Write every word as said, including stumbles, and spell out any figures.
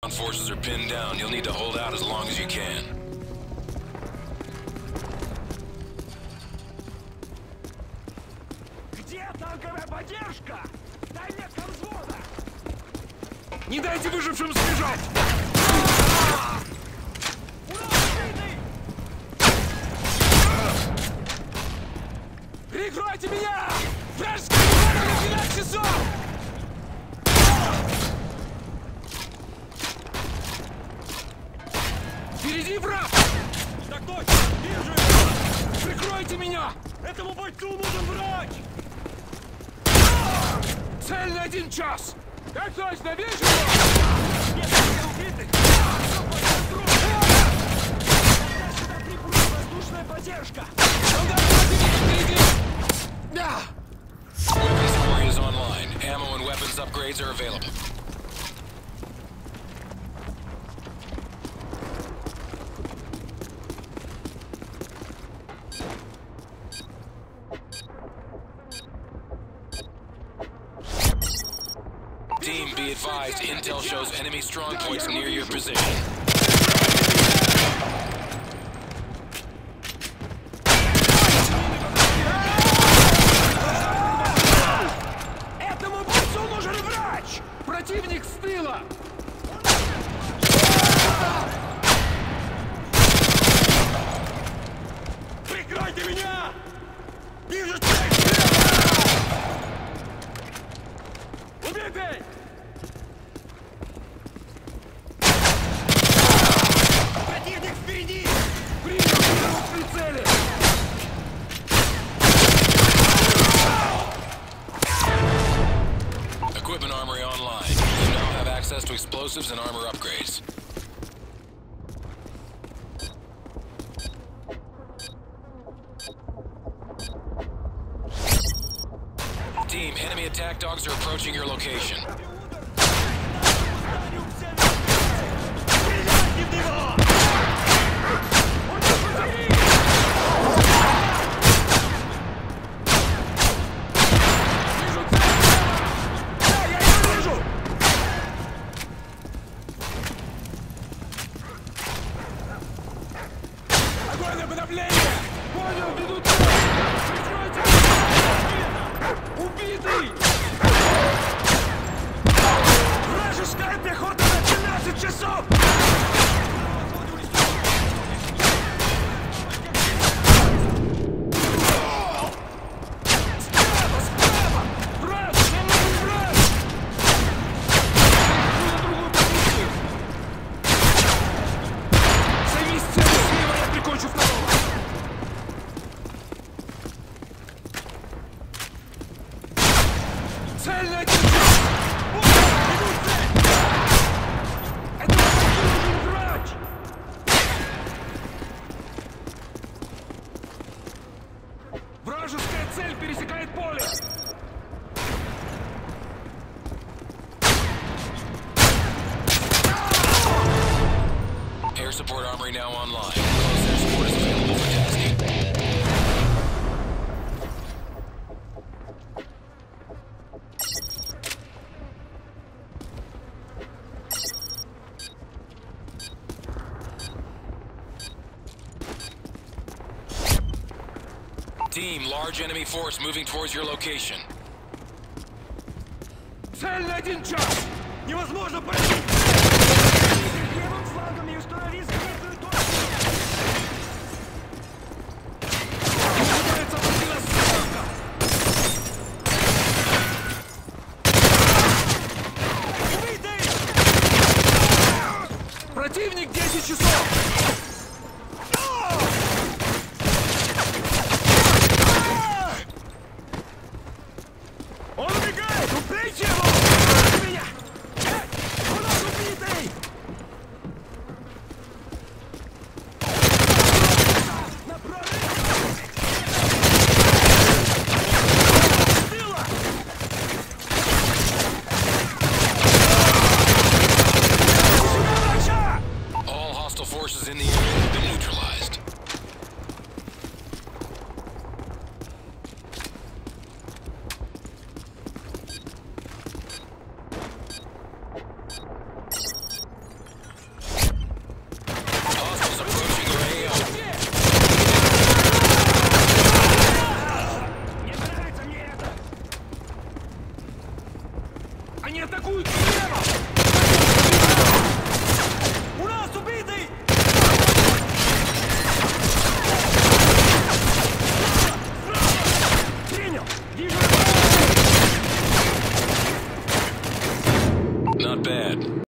Forces are pinned down. You'll need to hold out as long as you can. Где танковая поддержка? Дай метка взвода! Не дайте выжившим сбежать! Прикройте меня! Вражеская армия на двенадцать часов! Впереди враг! Так точно! Вижу! Прикройте меня! Этому бойцу нужен врач! Цель на один час! Так точно! Вижу его! Нет, не убитых! Сюда прибудет воздушная поддержка! Впереди! Да! Weapons Quarry is online. Ammo and weapons upgrades are available. Team, be advised, intel shows enemy strong points near your position. Этому бойцу нужен врач! Противник с тыла! Прикройте меня! Вижу цель! Убитый! Противник впереди! Принял его в прицеле! Equipment armory online. You now have access to explosives and armor upgrades. Team, enemy attack dogs are approaching your location. Огонь на подавление! Понял, ведут! Прикройте! Убитый! Вражеская пехота на двенадцать часов! Справа, справа! Враг! Нам нужен враг! На другую позицию! Займись целью слева, я прикончу второго! Цель на один час! Иду цель! Это нужен врач! Вражеская цель пересекает поле! Air support armory now online. Close air support is available for tasking. Team, large enemy force moving towards your location. Цель на один час! Невозможно пройти! Левым флангом и установи закрытую точку! Пытается обойти нас с фланга! Убитый! Противник десять часов! Он убегает! Убейте его! Убейте меня! Эй, у нас убитый! На прорыв! С тыла! Сюда врача! All hostile forces bad.